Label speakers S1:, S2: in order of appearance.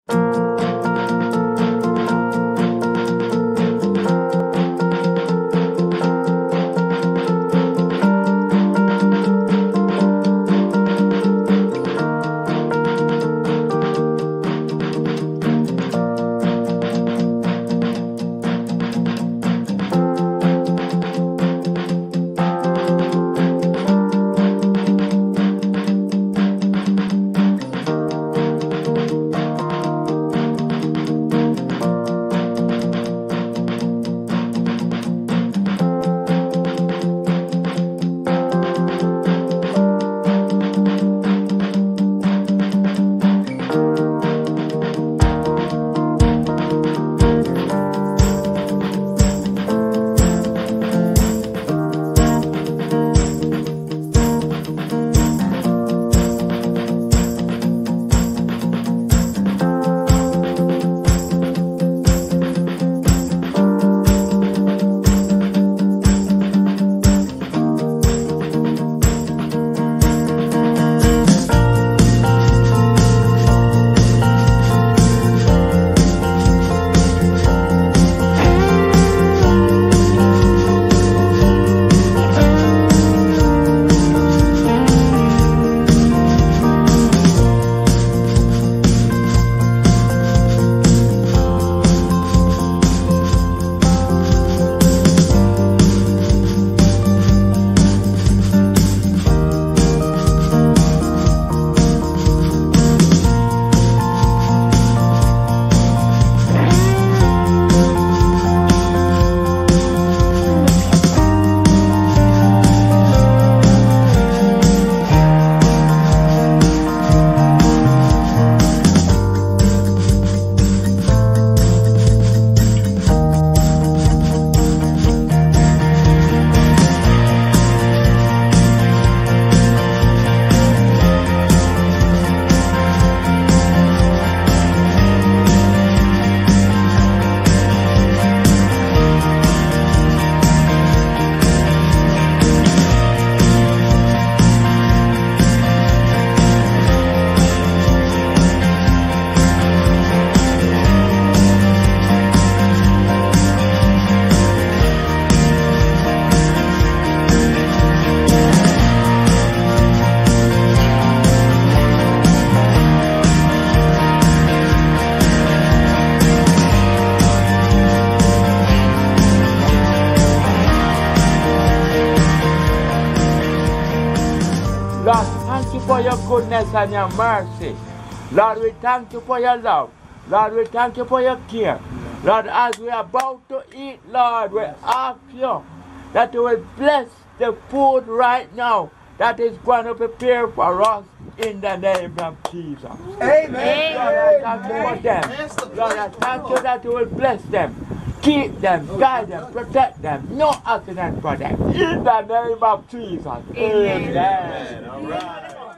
S1: Lord, thank you for your goodness and your mercy. Lord, we thank you for your love. Lord, we thank you for your care. Lord, as we are about to eat, Lord, we ask you that you will bless the food right now that is going to prepare for us in the name of Jesus.
S2: Amen.
S1: Lord, I thank you for them. Lord, I thank you that you will bless them, keep them, guide them, protect them. No accident for them. In the name of Jesus. Amen.
S2: All right.